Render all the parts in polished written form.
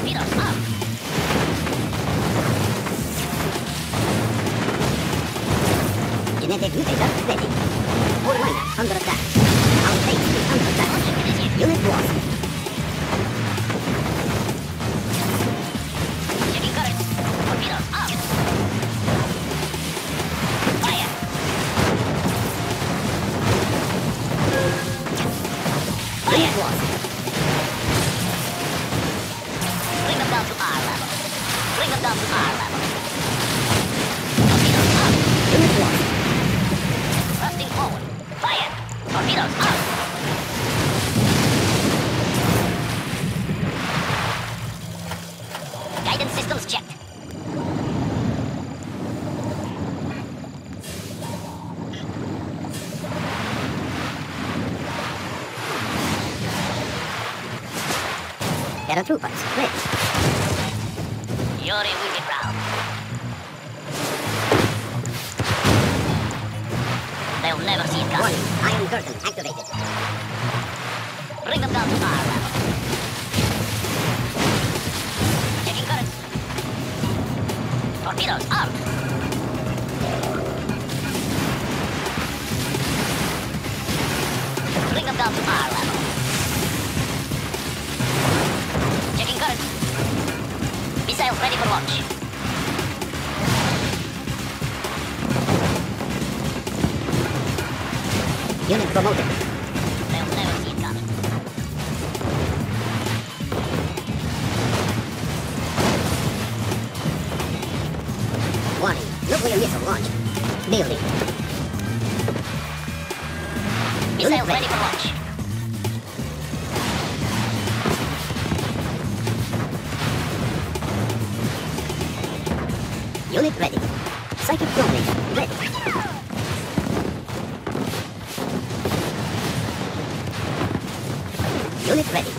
Torpedoes up. Genetic mutator ready. War liner under attack. Our base is under attack. Unit lost. Checking currents. Torpedoes up. Fire. Unit lost. Bring them down to our level. Bring them down to our level. Torpedoes up. Unit lost. Thrusting forward. Fire. Torpedoes up. Guidance systems checked. Paratroopers ready. Yuri will be proud. They'll never see it coming. Warning. Iron curtain activated. Bring them down to our level. Checking currents. Torpedoes out. Bring them down to our level. Checking currents. Missiles ready for launch. Unit promoted. They'll never see it coming. Warning. Nuclear missile launched. Building. Missiles ready for launch. Unit ready. Psychic combination ready. Unit ready.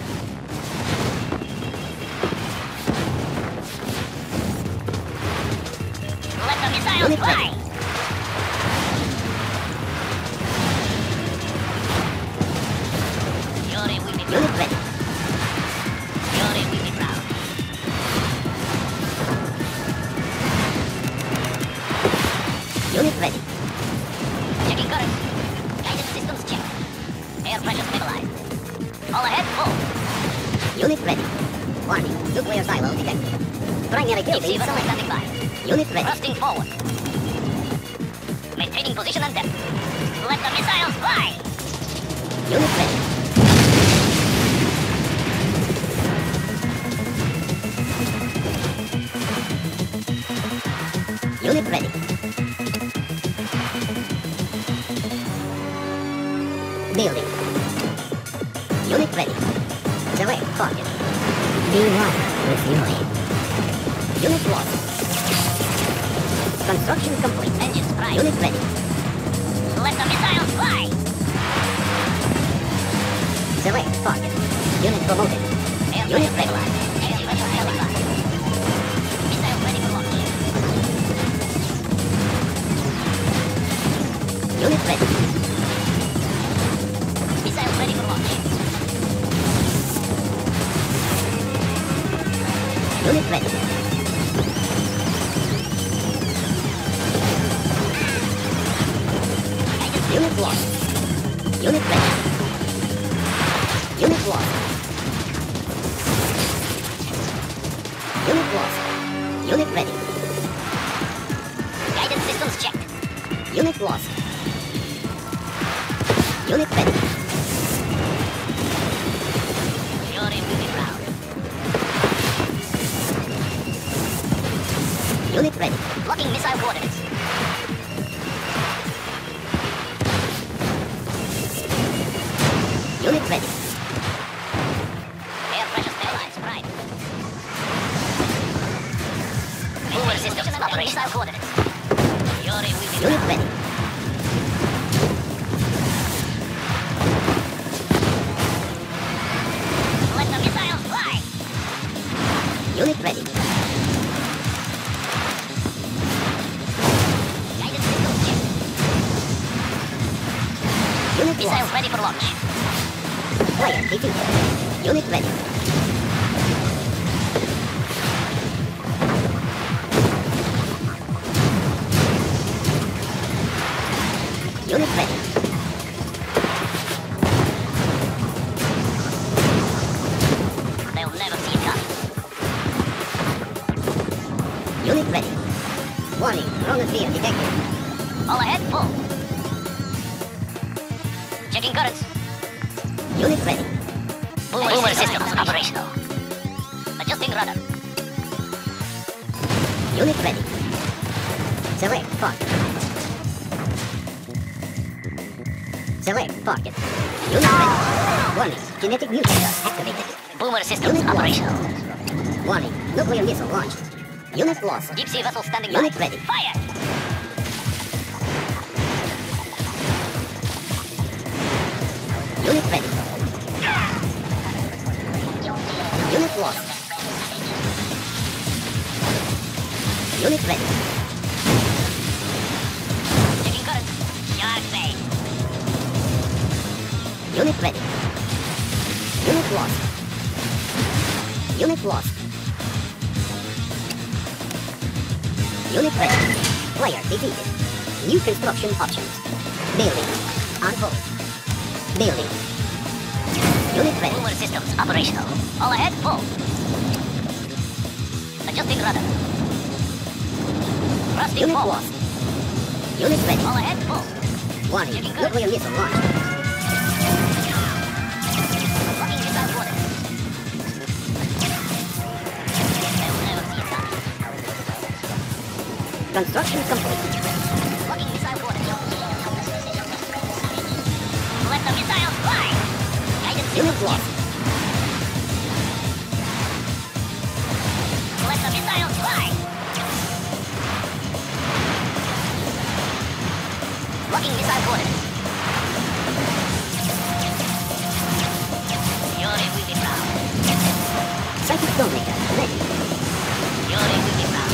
Let the missiles Unit fly. ready. Yuri will be Unit proud. ready. Yuri will be proud. Unit ready. Checking currents. Guidance systems checked. Air pressure stabilized. All ahead, full. Unit ready. Warning. Nuclear silo detected. Primary building Receiver selected. standing by. Unit ready. Thrusting forward. Maintaining position and depth. Let the missiles fly. Unit ready. Unit ready. Building. Unit ready. Select target. B1 refueling. Unit lost. Construction complete. Engines prime. Unit ready. Let the missiles fly. Select target. Unit promoted. Air Unit pressure ready. stabilized. Air pressure stabilized. Missile ready for launch. Unit ready. Missile ready for launch. Unit ready. Unit lost. Unit ready. Unit lost. Unit lost. Unit ready. Guidance systems checked. Unit lost. Unit ready. Yuri will be proud. Unit ready. Locking missile coordinates. Unit ready. Air pressure stabilized. Prime. Mover systems locking missile coordinates. Yuri will be Unit proud. ready. Let the missiles fly. Unit ready. Guidance systems checked. Unit Missiles lost. ready for launch. Player defeated. Unit ready. Fear detected. All ahead, full. Checking currents. Unit ready. Boomer systems operational. Adjusting rudder. Unit ready. Select target. Select target. Unit ready. Warning. Genetic mutator activated. Boomer systems Unit operational. lost. Warning. Nuclear missile launched. Unit lost. Deep sea vessel standing Unit by. ready. Fire! Unit ready. Unit lost. Unit ready. Checking currents. Shark bait. Unit ready. Unit lost. Unit lost. Unit ready. Player defeated. New construction options. Building. On hold. Building. Unit ready. Boomer systems operational. All ahead, full. Adjusting rudder. Thrusting Unit forward. lost. Unit ready. All ahead, full. Warning. Checking good. Nuclear missile launched. Locking missile quarters. They will never see it coming. Construction complete. Locking missile quarters. Let the missiles fly. Guidance Unit systems lost. checked. Let the missiles fly. Locking missile quarters. Yuri will be proud. Psychic dominator ready. Yuri will be proud.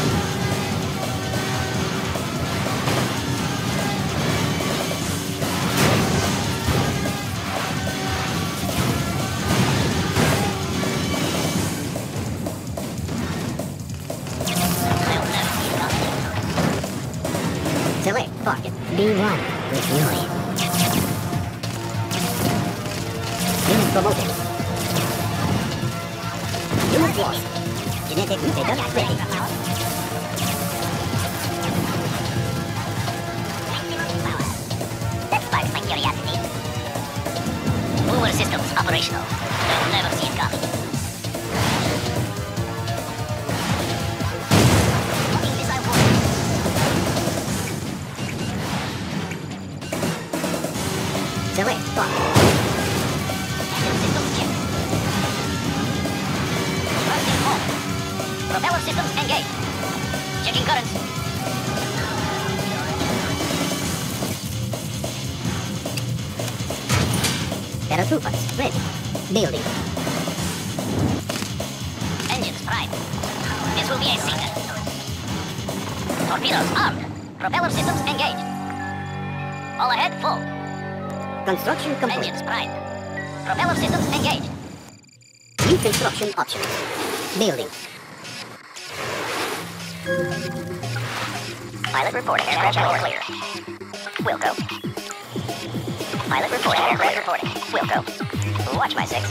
They'll never see it coming. Select target. B1 with Yuri. Unit promoted. Unit lost. Genetic mutator ready. That sparks my curiosity. Boomer systems operational. They'll never see it coming. Locking missile quarters. Select target. Engine systems checked. Thrusting home. Propeller systems engaged. Checking currents. Paratroopers ready. Building. Engines primed. This will be a signal. Torpedoes armed. Propeller systems engaged. All ahead, full. Construction complete. Engines primed. Propeller systems engaged. New construction options. Building. Pilot reporting. Aircraft all clear. Wilco. Pilot reporting. Aircraft reporting. Wilco. Watch my six.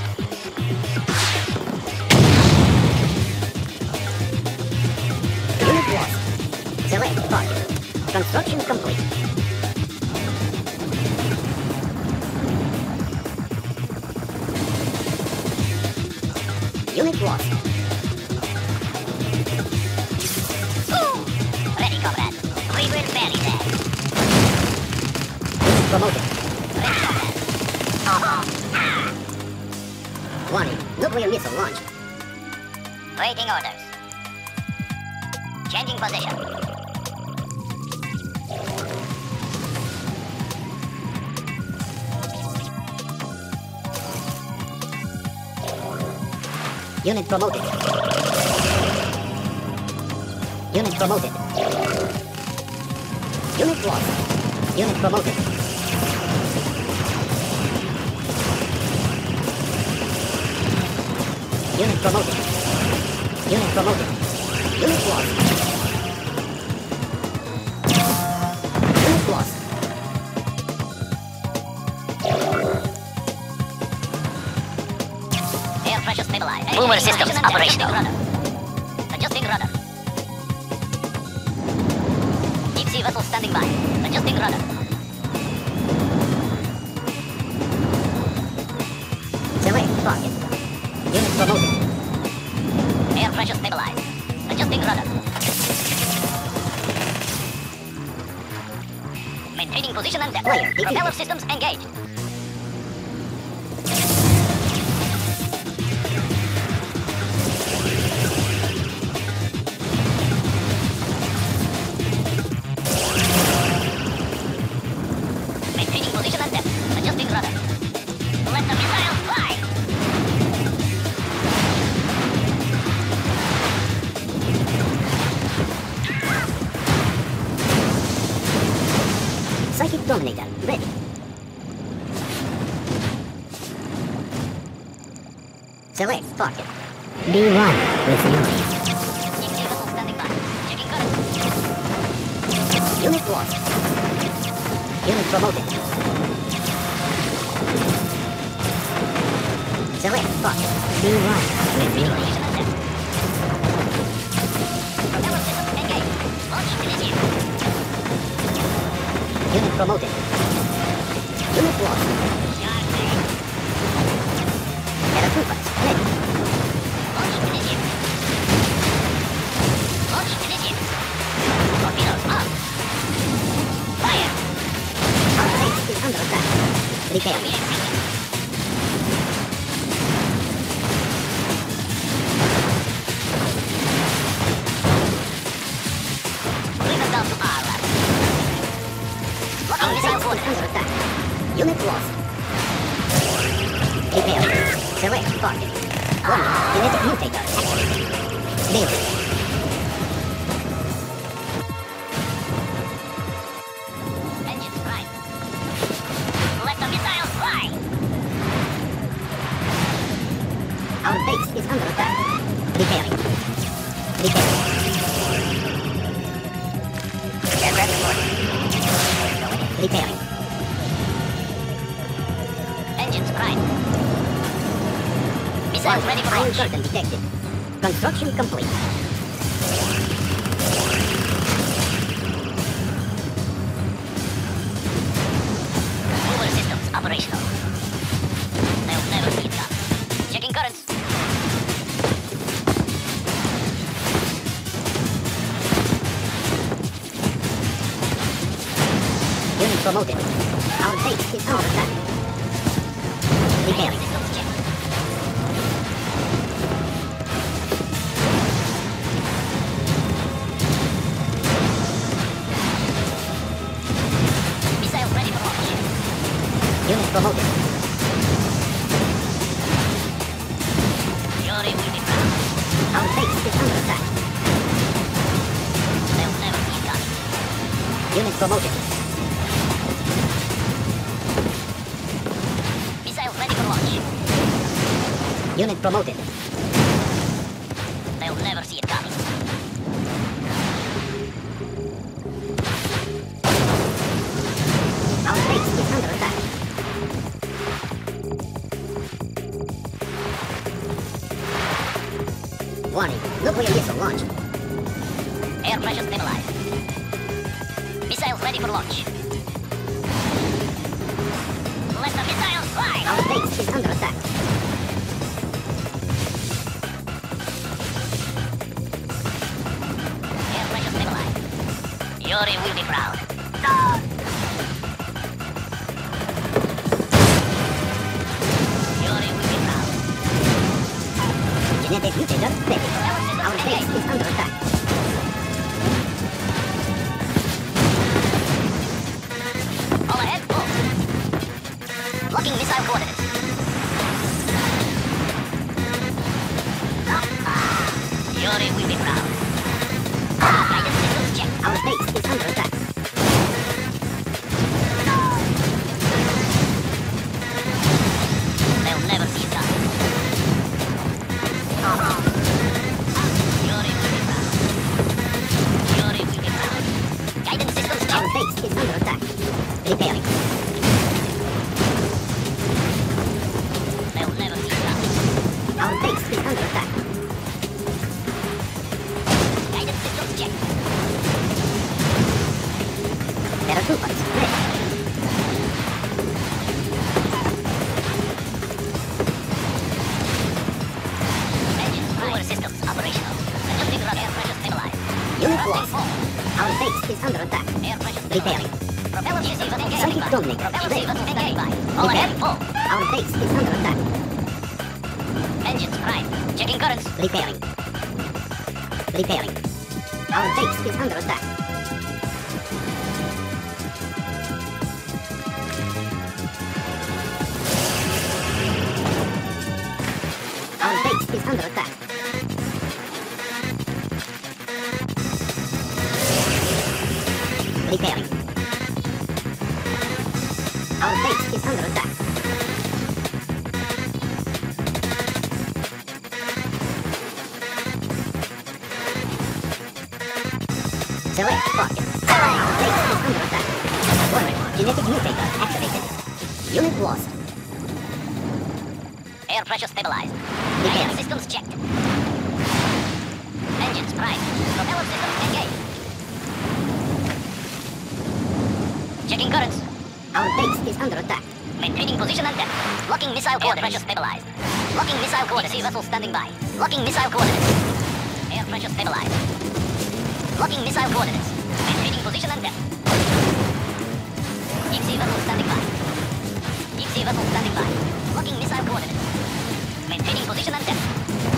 Unit lost. Select target. Construction complete. Unit lost. Ready, comrade. We will bury them. Unit promoted. Ready, comrade. Warning. Nuclear missile launched. Waiting orders. Changing position. Unit promoted. Unit promoted. Unit lost. Unit promoted. Unit promoted. Unit promoted. Unit lost. Unit lost. Air pressure stabilized. Boomer systems operational. Adjusting rudder. Deep sea by. Adjusting rudder. Select target. Unit promoted. Air pressure stabilized. Adjusting rudder. Maintaining position and depth. Player defeated. Propeller systems engaged. Maintaining position and depth. Adjusting rudder. Let the missiles fly. Psychic Dominator, ready. Select target. B1 with unit. EMP vessel standing by. Checking current. Unit lost. Unit promoted. Select target. B1 with unit. Position and depth. Propeller systems engaged. Launch initiated. Unit promoted. Unit lost. Paratroopers, ready. Launch initiated. Launch initiated. Torpedoes up. Fire. Our base is under attack. Repair. Bring us down to our level. Our Locking base missile is coordinates. under attack. Unit lost. Repair. Select target. Warning, genetic mutator activated. Building. Engines prime. Let the missiles fly. Our base is under attack. Repairing. Repairing. Aircraft reporting. Repairing. Engines prime. Missiles ready for Iron launch. curtain detected. Construction complete. Mover systems operational. They'll never see it coming. Checking currents. Unit promoted. Our base is under attack. Repairing. Systems checked. Missiles ready for launch. Unit promoted. Fury will be proud. Our base is under attack. They'll never see it coming. Unit promoted. Missiles ready for launch. Unit promoted. They'll never see it coming. Our base is under attack. Warning, nuclear missile launched. Air pressure stabilized. Missiles ready for launch. Let the missiles fly. Our base is under attack. Air pressure stabilized. Yuri will be proud. Yuri will be proud. Genetic mutator ready. Our base is under attack. All ahead, full. Locking missile coordinates. Yuri will be proud. Guidance systems checked. Our base is under attack. They'll never see it coming. Yuri will be proud. Yuri will be proud. Guidance systems Our checked. base is under attack. Repairing. They'll never see it coming. Our base is under attack. Guidance systems checked. lost. Our base is under attack. Air pressure Repairing. Propeller systems engaged. Psychic Dominate. Propeller Ready. systems engaged. All ahead, full. Our base is under attack. Engines prime. Checking currents. Repairing. Repairing. Our base is under attack. Our base is under attack. Repairing. Our base is under attack. Select target. Our base is under attack. Warning. Genetic mutator activated. Unit lost. Air pressure stabilized. Repairing. Ion systems checked. Engines prime. Propeller systems engaged. Checking currents. Our base is under attack. Maintaining position and depth. Locking missile coordinates. Air pressure stabilized. Locking missile coordinates. Sea vessel standing by. Locking missile coordinates. Air pressure stabilized. Locking missile coordinates. Maintaining position and depth. Deep sea vessel standing by. Deep sea vessel standing by. Locking missile coordinates. Maintaining position and depth.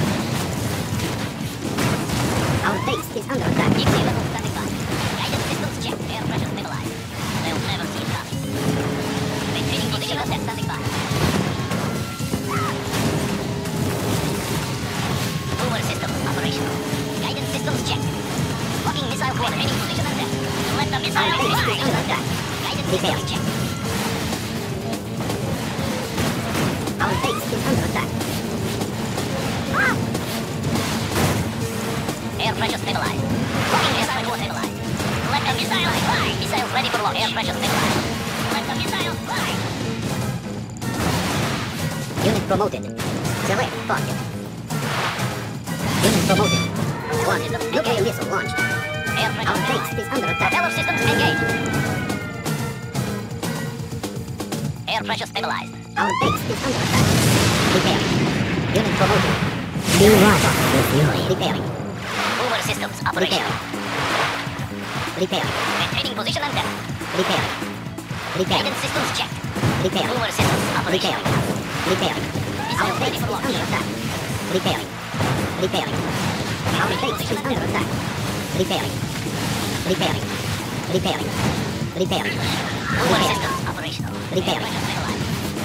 Our base is under attack. Deep sea vessel standing by. Guidance systems checked. Air pressure stabilized. They'll never see it coming. Maintaining position and depth standing by. Boomer systems operational. Guidance systems checked. Locking missile coordinates. Maintaining position and depth. Let the missile Our base fly. is under attack. Guidance systems checked. Our base is under attack. Air pressure stabilized. Locking missile stabilized. Let the missile fly. Missiles ready for launch. Air pressure stabilized. Let the missile fly. Unit promoted. Select target. Unit promoted. One. Nuclear missile launched. Air pressure Our stabilized. base is under attack. Propeller systems engaged. Air pressure stabilized. Our base is under attack. Repairing. Unit promoted. New rival refueling. Repairing. Boomer systems operational. Repairing. Maintaining position and depth. Repairing. Repairing. Guidance systems checked. Repairing. Boomer systems operational. Repairing. Our base is under attack. Repairing. Repairing. Our base is under attack. Repairing. Repairing. Repairing. Repairing. Boomer Repairing. systems operational. Repairing. Air pressure stabilized.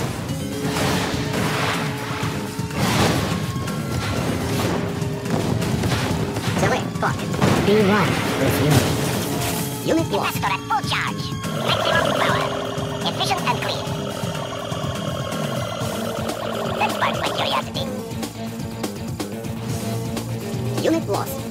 Select target. B1 refueling. Unit lost. Reactor at full charge. Maximum power. Efficient and clean. That sparks my curiosity. Unit lost.